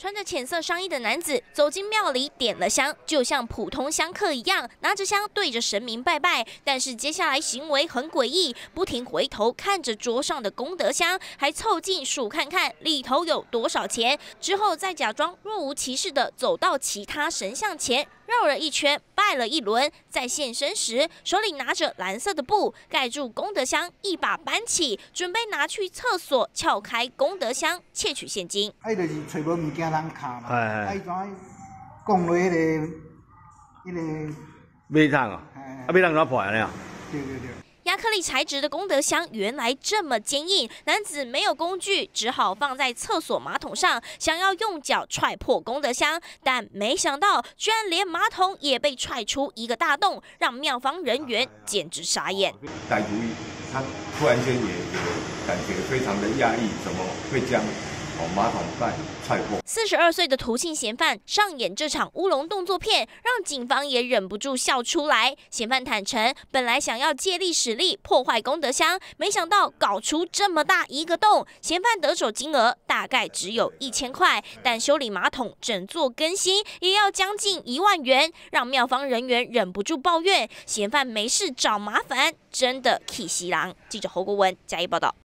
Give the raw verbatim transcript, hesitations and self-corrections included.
穿着浅色上衣的男子走进庙里，点了香，就像普通香客一样，拿着香对着神明拜拜。但是接下来行为很诡异，不停回头看着桌上的功德箱，还凑近数看看里头有多少钱。之后再假装若无其事的走到其他神像前，绕了一圈，拜了一轮。在现身时，手里拿着蓝色的布盖住功德箱，一把搬起，准备拿去厕所撬开功德箱窃取现金。 啊，伊就是找无物件通卡嘛，啊，伊怎讲落迄个迄个马桶啊，啊，马桶怎破安尼啊？ 对对对。 亚克力材质的功德箱原来这么坚硬，男子没有工具，只好放在厕所马桶上，想要用脚踹破功德箱，但没想到居然连马桶也被踹出一个大洞，让庙方人员简直傻眼。 歹徒他突然间也也感觉非常的压抑，怎么会将哦马桶盖踹破？ 四十二岁的涂姓嫌犯上演这场乌龙动作片，让警方也忍不住笑出来。嫌犯坦诚，本来想要借力使力破坏功德箱，没想到搞出这么大一个洞。嫌犯得手金额大概只有一千块，但修理马桶、整座更新也要将近一万元，让庙方人员忍不住抱怨：嫌犯没事找麻烦，真的气死人。记者侯国文加一报道。